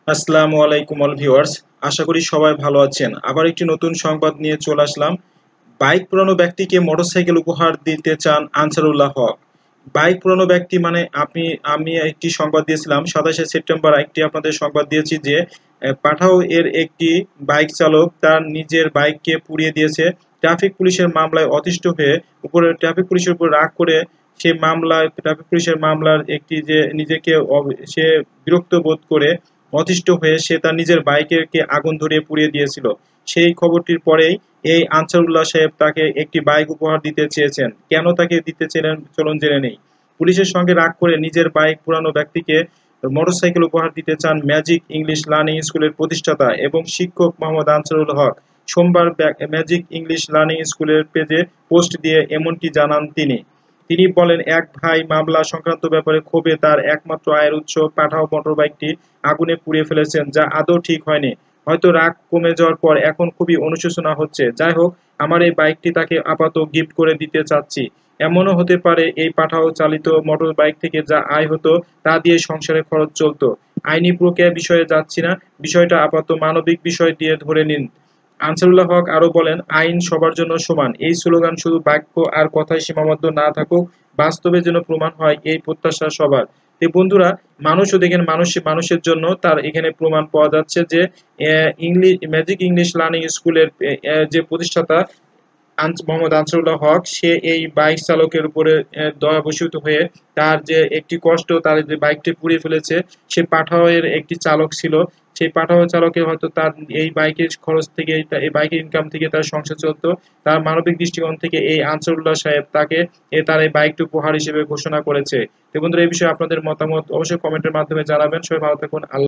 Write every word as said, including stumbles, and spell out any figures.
আসসালামু আলাইকুম all viewers. আশা করি সবাই ভালো আছেন। আবার একটি নতুন সংবাদ নিয়ে চলে আসলাম। বাইক পুরানো ব্যক্তিকে মোটরসাইকেল উপহার দিতে চান আনসারুল্লাহ হক। বাইক পুরানো ব্যক্তি মানে আপনি আমি একটি সংবাদ দিয়েছিলাম সাতাশে সেপ্টেম্বর একটি আপনাদের সংবাদ দিয়েছি যে আহ, পাঠাও এর একটি বাইক চালক তার নিজের বাইককে পুড়িয়ে দিয়েছে। ট্রাফিক পুলিশের মামলায় অতিষ্ঠ হয়ে উপরে ট্রাফিক পুলিশের উপর রাগ করে সে মামলায় ট্রাফিক পুলিশের মামলার একটি যে নিজেকে অব- সে বিরক্ত বোধ করে অতিষ্ঠ হয়ে সে তার নিজের বাইকেরকে আগুন ধরিয়ে পুড়িয়ে দিয়েছিল। সেই খবরটির পরেই এই আনসারুল্লাহ সাহেব তাকে একটি বাইক উপহার দিতে চেয়েছেন। কেন তাকে দিতে চেলেন চলুন জেনে নেই। পুলিশের সঙ্গে রাগ করে নিজের বাইক পুরানো ব্যক্তিকে মোটরসাইকেল উপহার দিতে চান ম্যাজিক ইংলিশ লার্নিং স্কুলের প্রতিষ্ঠাতা এবং শিক্ষক মোহাম্মদ আনসারুল হক। সোমবার ম্যাজিক ইংলিশ লার্নিং স্কুলের পেজে পোস্ট দিয়ে এমনটি জানান তিনি। তিনি বলেন, এক ভাই মামলা সংক্রান্ত ব্যাপারে ক্ষোভে তার একমাত্র আয়ের উৎস পাঠাও মোটরবাইকটি আগুনে পুড়িয়ে ফেলেছেন, যা আদৌ ঠিক হয়নি। হয়তো রাগ কমে যাওয়ার পর এখন খুবই অনুশোচনা হচ্ছে। যাই হোক, আমার এই বাইকটি তাকে আপাতত গিফট করে দিতে চাচ্ছি। এমনও হতে পারে এই পাঠাও চালিত মোটর বাইক থেকে যা আয় হতো তা দিয়ে সংসারে খরচ চলতো। আইনি প্রক্রিয়া বিষয়ে যাচ্ছি না, বিষয়টা আপাতত মানবিক বিষয় দিয়ে ধরে নিন। আনসারুল্লাহ হক আরো বলেন, আইন সবার জন্য সমান এই স্লোগান শুধু বাক্য আর কথায় সীমাবদ্ধ না থাকুক, বাস্তবে যেন প্রমাণ হয় এই প্রত্যাশা সবার। তো বন্ধুরা, মানুষও দেখেন মানুষ মানুষের জন্য তার এখানে প্রমাণ পাওয়া যাচ্ছে যে ইংলিশ ম্যাজিক ইংলিশ লার্নিং স্কুলের আহ, যে প্রতিষ্ঠাতা আনস মোহাম্মদ আনসারুল্লাহ হক সে এই বাইক চালকের উপরে আহ, দয়াবশীভূত হয়ে তার যে একটি কষ্ট তার যে বাইকটি পুড়িয়ে ফেলেছে, সে পাঠাও এর একটি চালক ছিল। সেই পাঠাও চালকের হয়তো তার এই বাইকের খরচ থেকে তা- এই বাইকের ইনকাম থেকে তার সংসার চলতো। তার মানবিক দৃষ্টিকোণ থেকে এই আনসারুল্লাহ সাহেব তাকে এ তার এই বাইকটি উপহার হিসেবে ঘোষণা করেছে। তো বন্ধুরা, এই বিষয়ে আপনাদের মতামত অবশ্যই কমেন্টের মাধ্যমে জানাবেন। সবাই ভালো থাকুন। আল্লাহ